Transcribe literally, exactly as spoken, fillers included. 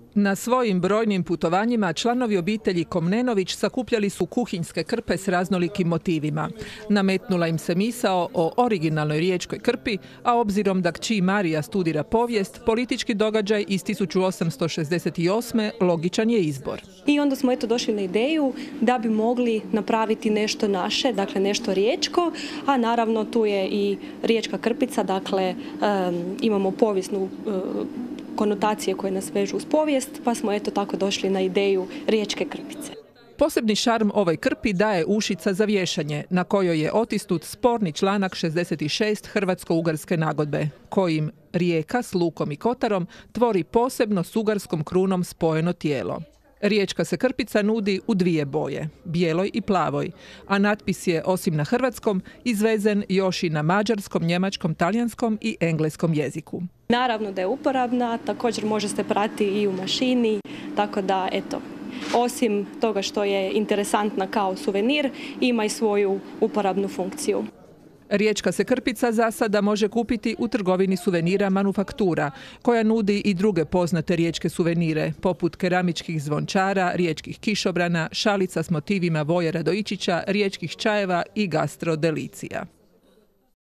Na svojim brojnim putovanjima članovi obitelji Komnenović sakupljali su kuhinjske krpe s raznolikim motivima. Nametnula im se misao o originalnoj riječkoj krpi, a obzirom da kći Marija studira povijest, politički događaj iz tisuću osamsto šezdeset osme logičan je izbor. I onda smo eto došli na ideju da bi mogli napraviti nešto naše, dakle nešto riječko, a naravno tu je i riječka krpica, dakle um, imamo povijesnu um, konotacije koje nas vežu uz povijest, pa smo eto tako došli na ideju riječke krpice. Posebni šarm ovoj krpi daje ušica za vješanje, na kojoj je otisnut sporni članak šezdeset šest Hrvatsko-ugarske nagodbe, kojim rijeka s lukom i kotarom tvori posebno s ugarskom krunom spojeno tijelo. Riječka se krpica nudi u dvije boje, bijeloj i plavoj, a natpis je, osim na hrvatskom, izvezen još i na mađarskom, njemačkom, talijanskom i engleskom jeziku. Naravno da je uporabna, također može se prati i u mašini, tako da eto, osim toga što je interesantna kao suvenir, ima i svoju uporabnu funkciju. Riječka se krpica za sada može kupiti u trgovini suvenira Manufaktura, koja nudi i druge poznate riječke suvenire, poput keramičkih zvončara, riječkih kišobrana, šalica s motivima Voje Radojičića, riječkih čajeva i gastro delicija.